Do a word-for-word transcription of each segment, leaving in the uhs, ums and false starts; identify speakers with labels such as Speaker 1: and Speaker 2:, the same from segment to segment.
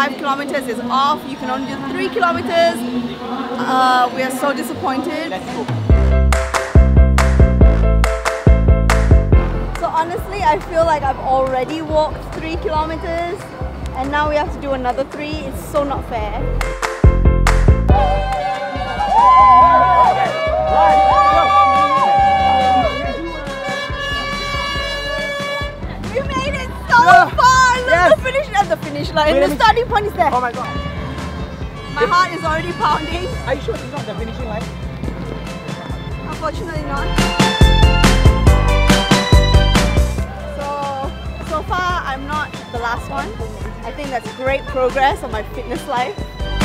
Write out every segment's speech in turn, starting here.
Speaker 1: five kilometers is off. You can only do three kilometers. Uh, we are so disappointed.
Speaker 2: Let's go.
Speaker 1: So honestly, I feel like I've already walked three kilometers and now we have to do another three. It's so not fair. We made it so
Speaker 2: Yeah.
Speaker 1: far! Look,
Speaker 2: Yes.
Speaker 1: the finish at the finish line.
Speaker 2: Wait, let
Speaker 1: The
Speaker 2: me-
Speaker 1: starting point is there.
Speaker 2: Oh my god.
Speaker 1: My heart is already pounding.
Speaker 2: Are you sure it's not the finishing line?
Speaker 1: Unfortunately not. So, so far I'm not the last one. I think that's great progress on my fitness life.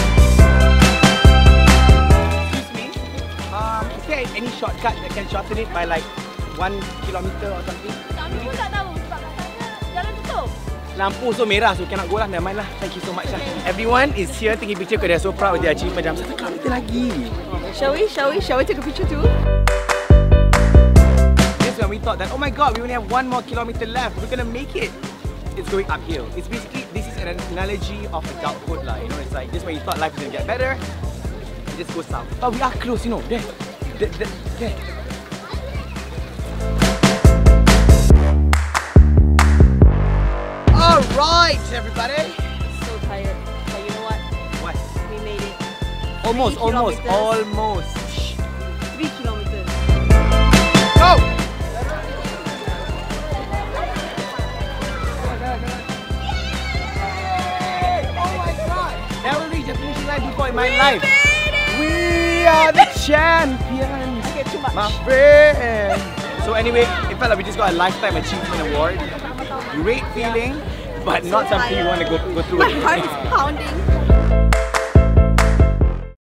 Speaker 2: Excuse me. Um, is there any shortcut that can shorten it by like one kilometer or something?
Speaker 1: Kami pun tak tahu sebab katanya jalan tutup.
Speaker 2: Lampu so merah, so cannot go lah. Never mind lah. Thank you so much lah. Everyone is here taking picture because they're so proud of their achievement. Macam satu kilometer lagi.
Speaker 1: Shall we? Shall we? Shall we take a picture too?
Speaker 2: This when we thought that, oh my god, we only have one more kilometer left. We're gonna make it. It's going uphill. It's basically, this is an analogy of adulthood lah. You know, it's like this where you thought life was gonna get better. It just goes south. But we are close, you know. There, there, there. there. All right, everybody.
Speaker 1: So tired. But you know what?
Speaker 2: What?
Speaker 1: We made it.
Speaker 2: Almost,
Speaker 1: Three
Speaker 2: almost,
Speaker 1: kilometers.
Speaker 2: almost. Shh.
Speaker 1: Three kilometers.
Speaker 2: Go! Oh my god! Never reached the finishing line before in my life. We are the champions,
Speaker 1: Okay, too much.
Speaker 2: my friend. So anyway, it felt like we just got a lifetime achievement award. Great feeling, but not something you want to go, go through
Speaker 1: My
Speaker 2: again.
Speaker 1: heart is pounding.